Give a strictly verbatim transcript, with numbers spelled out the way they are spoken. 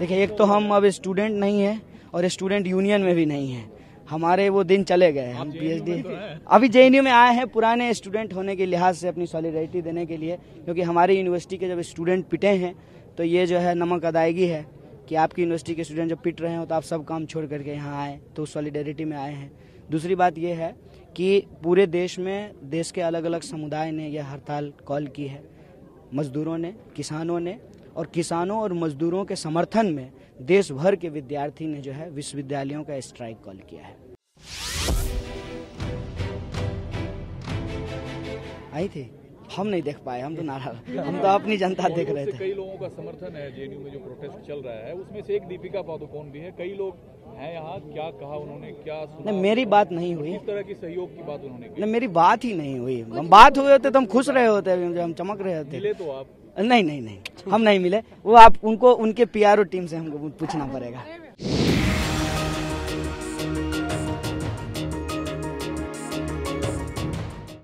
देखिए, एक तो हम अब स्टूडेंट नहीं है और स्टूडेंट यूनियन में भी नहीं है, हमारे वो दिन चले गए। हम पीएचडी अभी जेएनयू में आए हैं पुराने स्टूडेंट होने के लिहाज से अपनी सॉलिडारिटी देने के लिए, क्योंकि हमारी यूनिवर्सिटी के जब स्टूडेंट पिटे हैं तो ये जो है नमक अदायगी है कि आपकी यूनिवर्सिटी के स्टूडेंट जब पिट रहे हो तो आप सब काम छोड़ करके यहाँ आए, तो सॉलिडारिटी में आए हैं। दूसरी बात ये है कि पूरे देश में देश के अलग अलग समुदाय ने यह हड़ताल कॉल की है, मजदूरों ने, किसानों ने, और किसानों और मजदूरों के समर्थन में देश भर के विद्यार्थी ने जो है विश्वविद्यालयों का स्ट्राइक कॉल किया है। आई थी, हम नहीं देख पाए, हम तो नाराज, हम तो अपनी जनता देख रहे थे। कई लोगों का समर्थन है जेएनयू में जो प्रोटेस्ट चल रहा है, उसमें से एक दीपिका पादुकोण भी है। कई लोग हैं यहाँ, क्या कहा उन्होंने, क्या सुना? नहीं, मेरी बात नहीं हुई। किस तरह की सहयोग की बात उन्होंने की? नहीं, मेरी बात ही नहीं हुई। बात हुए होते तो हम खुश रहे होते, हम चमक रहे होते। मिले तो आप? नहीं नहीं नहीं, हम नहीं मिले। वो आप उनको उनके पीआरओ टीम से हमको पूछना पड़ेगा।